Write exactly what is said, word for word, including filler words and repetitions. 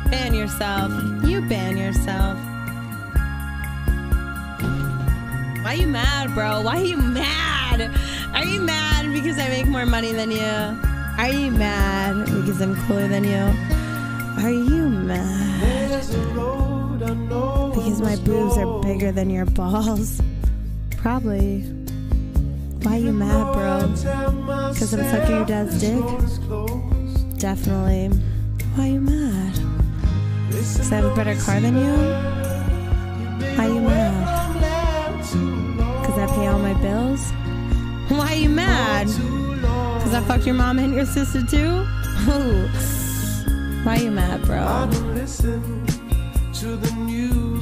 Ban yourself. You ban yourself. Why you mad, bro? Why are you mad? Are you mad because I make more money than you? Are you mad because I'm cooler than you? Are you mad because my boobs are bigger than your balls? Probably. Why are you mad, bro? Because I'm sucking your dad's dick? Definitely. Why are you mad? Because I have a better car than you? Why are you mad? Because I pay all my bills? Why are you mad? Because I fucked your mom and your sister too? Why are you mad, bro?